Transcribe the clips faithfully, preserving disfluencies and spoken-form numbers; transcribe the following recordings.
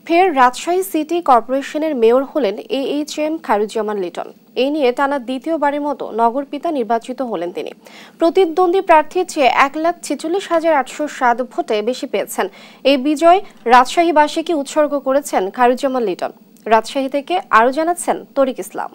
ফের রাজশাহী সিটি কর্পোরেশনের মেয়র হলেন A H M Khairuzzaman Liton. এই নিয়ে টানা দ্বিতীয়বারের মতো নগর পিতা নির্বাচিত হলেন তিনি। প্রতিদ্বন্দ্বী প্রার্থীর চেয়ে এক লাখ ছেচল্লিশ হাজার আটশো সাত ভোটে বেশি পেয়েছেন। এই বিজয় রাজশাহীবাসীকে উৎসর্গ করেছেন খায়রুজ্জামান লিটন। রাজশাহী থেকে আরো জানাচ্ছেন তরিক ইসলাম।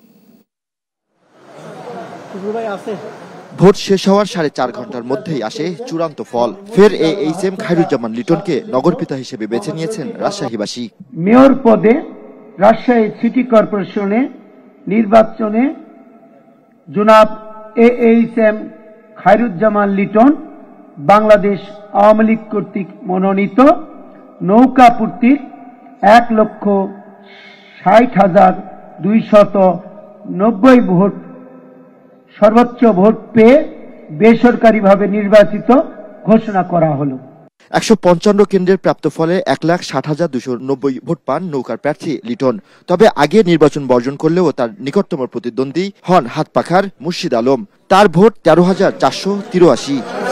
ভোট শেষ হওয়ার সাড়ে চার ঘন্টার মধ্যেই আসে চূড়ান্ত ফল। ফের এ এইচ এম খায়রুজ্জামান লিটনকে নগরপিতা হিসেবে বেছে নিয়েছেন রাজশাহীবাসী। মেয়র পদে রাজশাহী সিটি কর্পোরেশনে নির্বাচনে জনাব A H M Khairuzzaman Liton Bangladesh Awami League কর্তৃক মনোনীত নৌকা পূর্তির এক লক্ষ ষাট হাজার দুইশত নব্বই ভোট সর্বোচ্চ ভোট পেয়ে বেসরকারিভাবে নির্বাচিত ঘোষণা করা হলো। একশো পঞ্চান্ন কেন্দ্রের প্রাপ্ত ফলে এক লাখ ষাট হাজার দুশো নব্বই ভোট পান নৌকার প্রার্থী লিটন। তবে আগে নির্বাচন বর্জন করলেও তার নিকটতম প্রতিদ্বন্দ্বী হন হাতপাখার মুর্শিদ আলম। তার ভোট তেরো হাজার চারশো তিরাশি।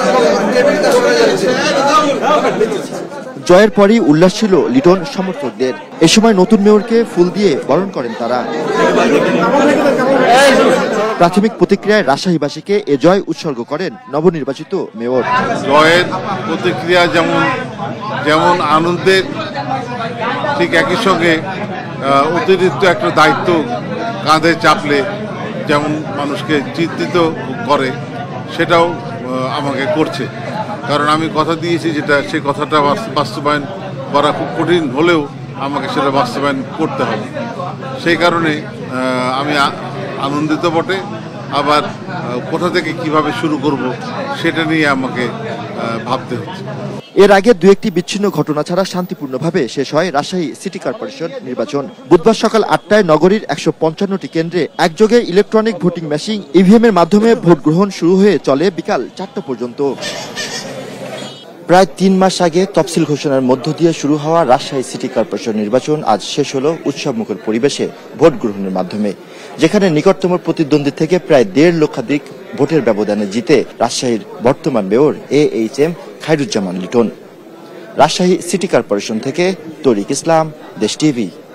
জয়ের পরই উল্লাস ছিল লিটন সমর্থকদের। এ সময় নতুন মেয়রকে ফুল দিয়ে বরণ করেন তারা। প্রাথমিক প্রতিক্রিয়ায় রাজশাহীবাসীকে এ জয় উৎসর্গ করেন নবনির্বাচিত মেয়র। জয়ের প্রতিক্রিয়া যেমন যেমন আনন্দের, ঠিক একই সঙ্গে অতিরিক্ত একটা দায়িত্ব কাঁধে চাপলে যেমন মানুষকে চিন্তিত করে, সেটাও আমাকে করছে। কারণ আমি কথা দিয়েছি যেটা, সেই কথাটা বাস্তবায়ন করা খুব কঠিন হলেও আমাকে সেটা বাস্তবায়ন করতে হবে। সেই কারণে আমি আনন্দিত বটে, আবার কোথা থেকে কিভাবে শুরু করব সেটা নিয়ে আমাকে ভাবতে হচ্ছে। এর আগে দু একটি বিচ্ছিন্ন ঘটনা ছাড়া শান্তিপূর্ণভাবে শেষ হয় রাজশাহী সিটি কর্পোরেশন নির্বাচন। বুধবার সকাল আটটায় নগরীর একশো পঞ্চান্নটি কেন্দ্রে একযোগে ইলেকট্রনিক ভোটিং মেশিন ইভিএম এর মাধ্যমে ভোট গ্রহণ শুরু হয়ে চলে বিকাল চারটা পর্যন্ত। প্রায় তিন মাস আগে তফসিল ঘোষণার মধ্য দিয়ে শুরু হওয়া রাজশাহী সিটি কর্পোরেশন নির্বাচন আজ শেষ হলো উৎসবমুখর পরিবেশে ভোট গ্রহণের মাধ্যমে, যেখানে নিকটতম প্রতিদ্বন্দ্বী থেকে প্রায় দেড় লক্ষাধিক ভোটের ব্যবধানে জিতে রাজশাহীর বর্তমান mayor A H M Khairuzzaman Liton. Rajshahi city corporation থেকে তরিক ইসলাম, দেশ টিভি।